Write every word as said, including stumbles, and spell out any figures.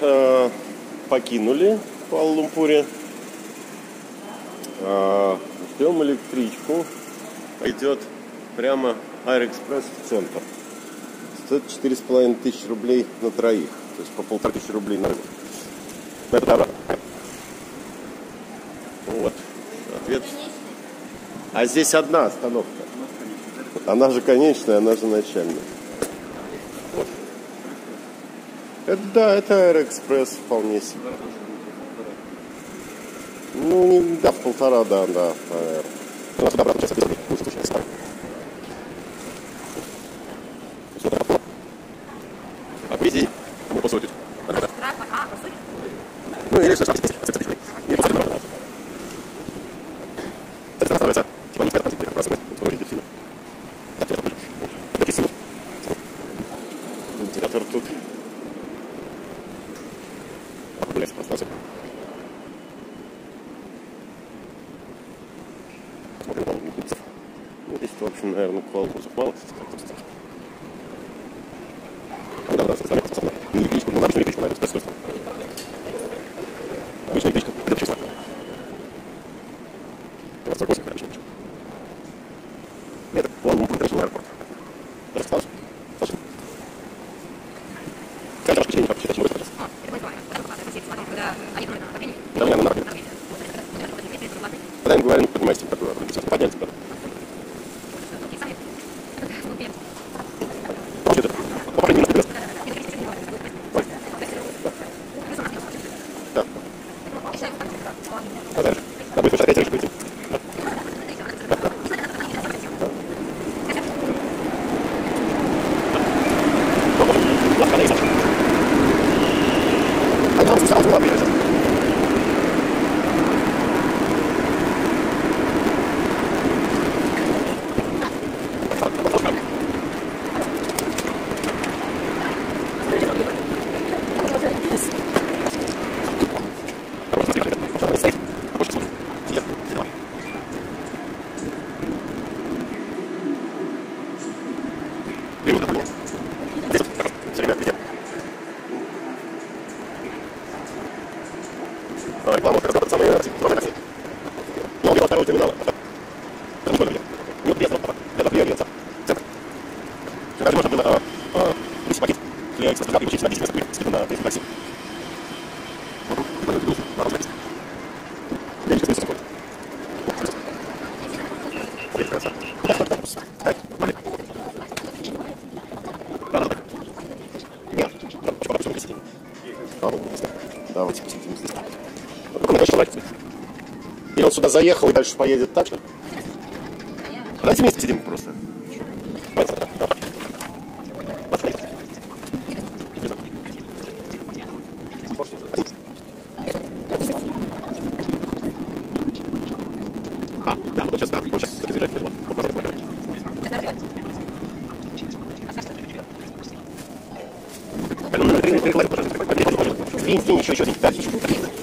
э, покинули Куала-Лумпуре. Э, ждем электричку. Идет прямо Аэроэкспресс в центр. Стоит четыре с половиной тысячи рублей на троих. То есть по полторы тысячи рублей на год. Это обратно. Вот. Соответственно. А здесь одна остановка. Она же конечная, она же начальная. Вот. Это, да, это Аэроэкспресс вполне себе. Ну, не, да, в полтора, да, да, наверное. У нас обратно сейчас объяснить. А приди, ну, посмотрит. Ну, или что, что, что, что, что, тут. Блять, поставься. Посмотрим, там Ниццев. Ну, здесь, в общем, наверное, Куала-Лумпур мало. Да, да, составляет, составляет. Не электричку, ну, обычную электричку, наверное, спасибо. Обычная электричка, это числа. двадцать восемь, обычная электричка. Это Куала-Лумпур, international аэропорт. Даже Славс. Слушай. Как ваше впечатление, как считаете, что это? Да, мне она нравится. Когда им говорим, понимаете, температуру, сейчас поднять температуру. Вообще-то, попробуй не разбираться. Да. Да, дальше. Да, будет опять решить. Реклама, как раз самая активная. Но дело второго терминала. Это не больно мне. Не вот без этого. Это приоритет. Центр. Даже можно было вынести пакет для экспресс-труда и получить на десять мест спита на тридцать такси. Вот тут это идут на розовый. Я не чувствую спокойно. Привет, красавчик. Так, вали. Да, да, нет, да, почему потом посидим? Давайте посидим здесь. Или он сюда заехал и дальше поедет так, что? Давайте вместе сидим просто. А, да, вот сейчас, да, вот сейчас забежать в фирму. Двинь, двинь, еще, еще, двинь, да, еще.